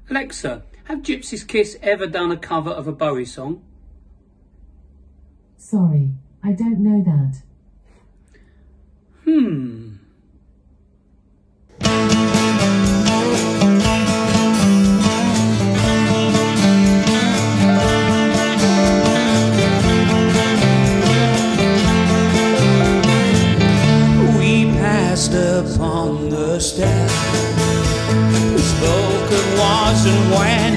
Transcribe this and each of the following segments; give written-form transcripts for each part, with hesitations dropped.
Alexa, have Gypsy's Kiss ever done a cover of a Bowie song? Sorry, I don't know that. We passed upon the step. We spoke of was and when,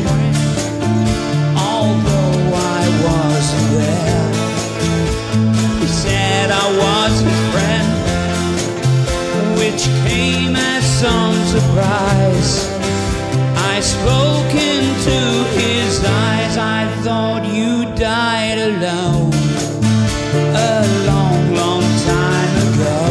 although I wasn't there. He said I was his friend, which came as some surprise. I spoke into his eyes. I thought you died alone a long, long time ago.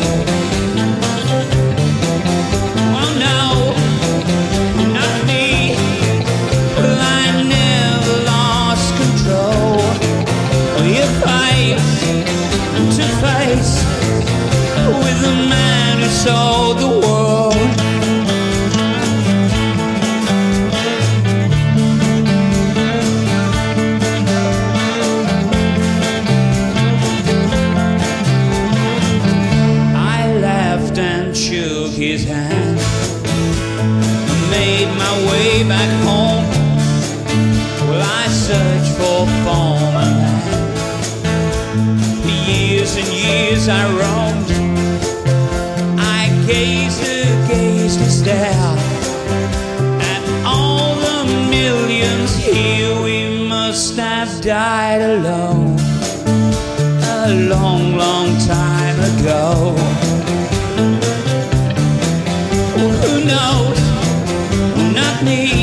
Oh no, not me. Well, I never lost control. You're face to face with the man who sold the world. I laughed and shook his hand, made my way back home. Well, I searched for form and land. For years and years I roamed. I gazed and stared at all the millions here. We must have died alone a long, long time ago. Well, who knows? Not me.